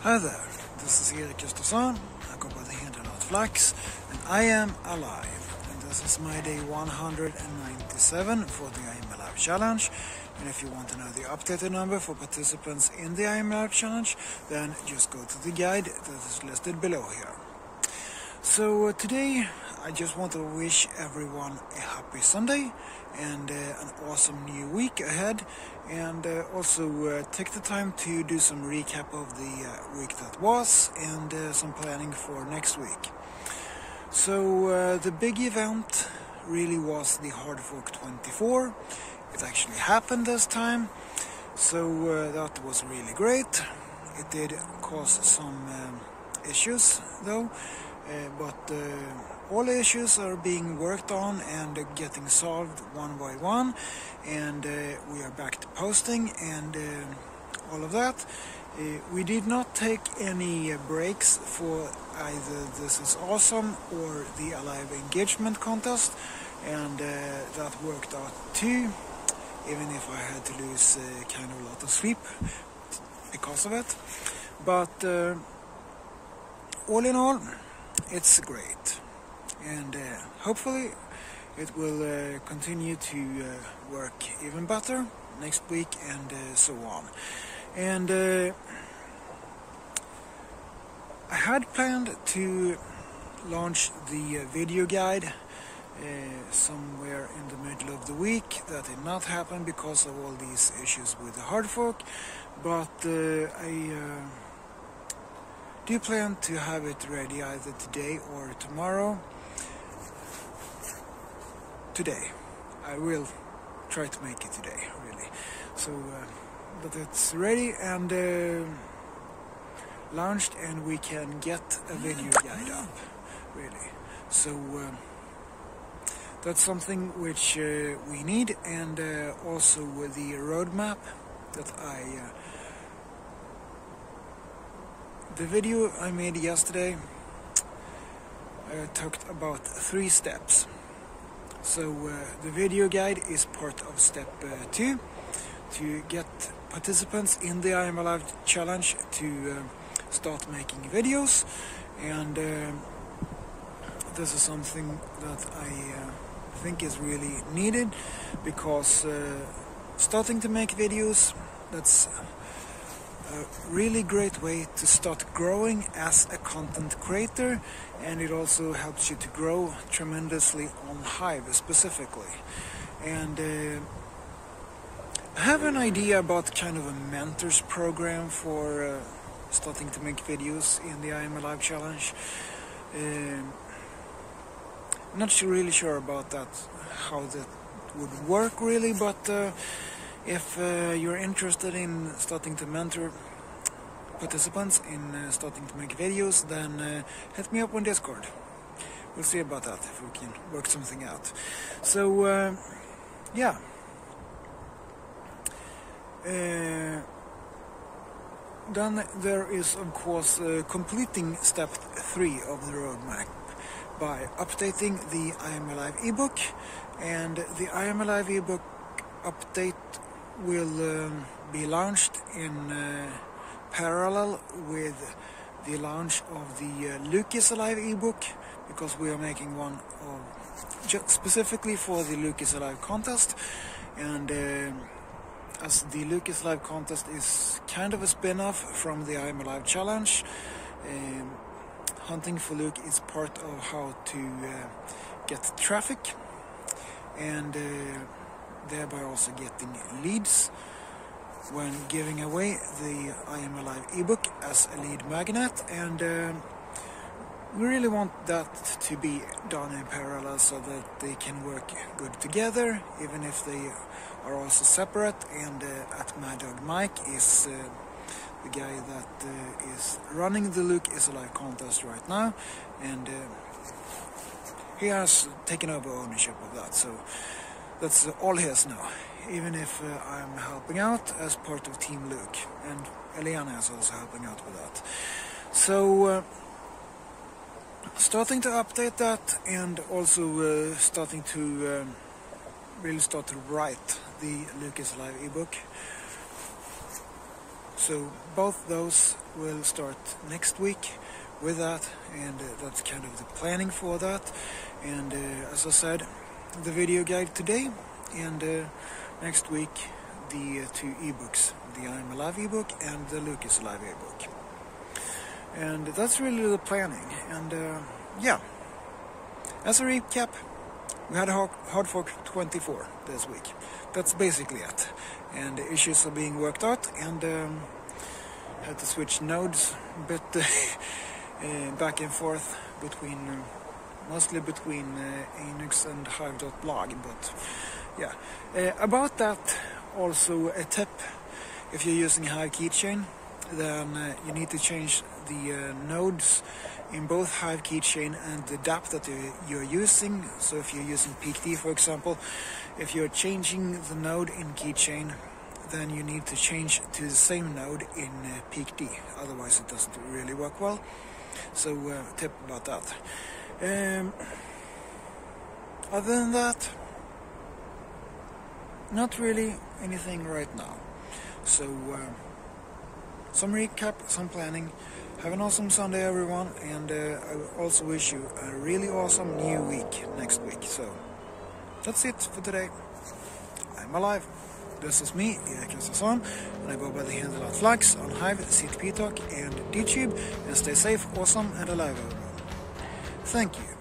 Hi there, this is Erik Gustafsson, I go by the handle Flax, and I am alive. And this is my day 197 for the I am alive challenge. And if you want to know the updated number for participants in the I am alive challenge, then just go to the guide that is listed below here. So today I just want to wish everyone a happy Sunday and an awesome new week ahead, and also take the time to do some recap of the week that was and some planning for next week. So the big event really was the Hard Fork 24. It actually happened this time, so that was really great. It did cause some issues though, but all issues are being worked on and getting solved one by one, and we are back to posting and all of that. We did not take any breaks for either This Is Awesome or the Alive Engagement contest, and that worked out too, even if I had to lose kind of a lot of sleep because of it. But all in all, it's great, and hopefully it will continue to work even better next week and so on. And I had planned to launch the video guide somewhere in the middle of the week. That did not happen because of all these issues with the Hard Fork, but I do plan to have it ready either today or tomorrow. Today. I will try to make it today, really. So, but it's ready and launched, and we can get a video guide up, really. So that's something which we need, and also with the roadmap that the video I made yesterday talked about 3 steps. So the video guide is part of step 2, to get participants in the I am alive challenge to start making videos, and this is something that I think is really needed, because starting to make videos, that's a really great way to start growing as a content creator, and it also helps you to grow tremendously on Hive specifically. And I have an idea about kind of a mentors program for starting to make videos in the I am alive challenge. Not really sure about that, how that would work really, but if you're interested in starting to mentor participants in starting to make videos, then hit me up on Discord. We'll see about that, if we can work something out. So yeah, then there is of course completing step 3 of the roadmap by updating the I am alive ebook, and the I am alive ebook update will be launched in parallel with the launch of the Luke is Alive ebook, because we are making one of just specifically for the Luke is Alive contest. And as the Luke is Alive contest is kind of a spin-off from the I am alive challenge, hunting for Luke is part of how to get traffic, and thereby also getting leads when giving away the I am alive ebook as a lead magnet. And we really want that to be done in parallel, so that they can work good together, even if they are also separate. And at Mad Dog Mike is the guy that is running the Luke is Alive contest right now, and he has taken over ownership of that, so that's all his now, even if I'm helping out as part of Team Luke, and Eliana is also helping out with that. So starting to update that, and also starting to really start to write the Luke is Alive ebook. So both those will start next week with that, and that's kind of the planning for that. And as I said, the video guide today, and next week the two ebooks, the I Am Alive ebook and the Lucas Alive ebook. And that's really the planning. And yeah, as a recap, we had a hard fork 24 this week. That's basically it. And the issues are being worked out, and had to switch nodes a bit back and forth between mostly between Anix and Hive.blog. But yeah, about that, also a tip: if you're using Hive keychain, then you need to change the nodes in both Hive keychain and the DApp that you're using. So if you're using peakd, for example, if you're changing the node in keychain, then you need to change to the same node in peakd, otherwise it doesn't really work well. So tip about that. Other than that, not really anything right now. So some recap, some planning. Have an awesome Sunday, everyone, and I also wish you a really awesome new week next week. So that's it for today. I'm alive. This is me, Erik Gustafsson, and I go by the handle @Flax on Hive, CTPtalk and DTube. And stay safe, awesome, and alive, everyone. Thank you.